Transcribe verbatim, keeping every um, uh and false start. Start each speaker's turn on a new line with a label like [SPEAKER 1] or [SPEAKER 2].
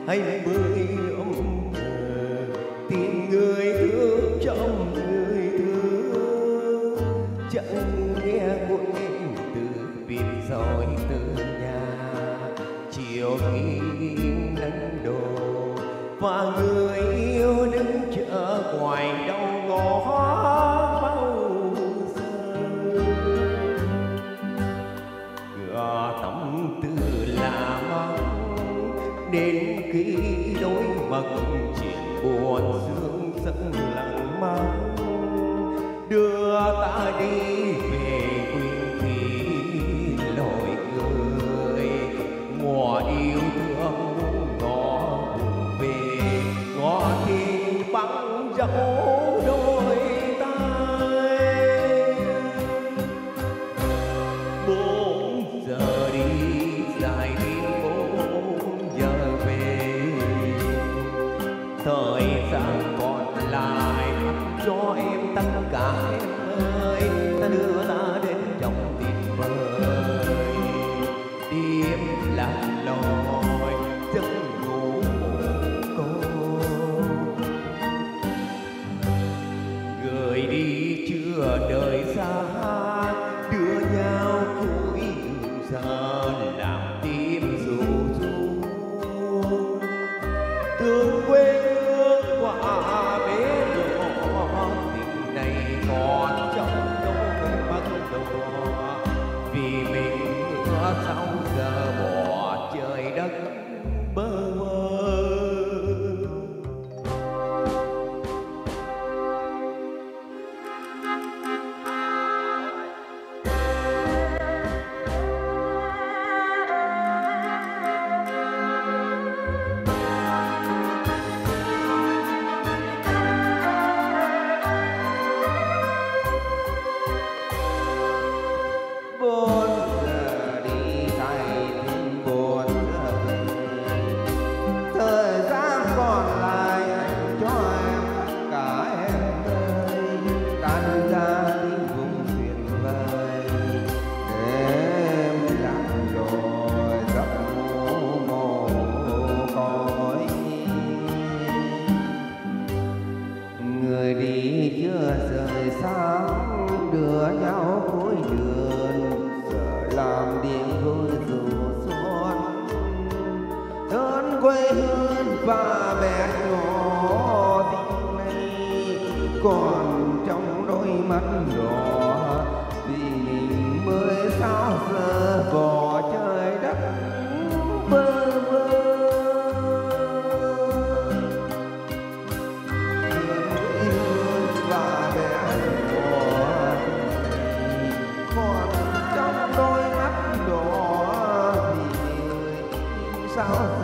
[SPEAKER 1] anh mới ôm thờ tìm người thương trong người thương, chẳng nghe của em từ biệt rồi từ nhà chiều khi nắng đổ và người yêu đứng chờ ngoài đầu ngõ bao giờ. Cửa tâm tư là mong đến khi đôi mặt chuyện buồn sương dẫn lặng mang đưa ta đi về quên khi lội cười mùa yêu thương ngõ về ngõ thì băng dấu đôi tay. Bốn giờ đi dài đi bốn giờ về, thời gian còn lại cho em tất cả em ơi, ta đưa ta đến trong tuyệt vời đêm lặng loi giấc ngủ cô. Người đi chưa đời xa đưa nhau cuối đường giờ làm tim ru ru thương quê hương quả bé nhỏ tình này còn trong đôi mắt đỏ vì mình mưa sau giờ bỏ trời đất bơ vơ.
[SPEAKER 2] Người đi chưa rời sáng đưa nhau cuối đường giờ làm điên vui dù xuân đơn quê hương và mẹ nhỏ tình này còn trong đôi mắt đỏ vì mình mới sao giờ bỏ trời đất bơ vơ. Sao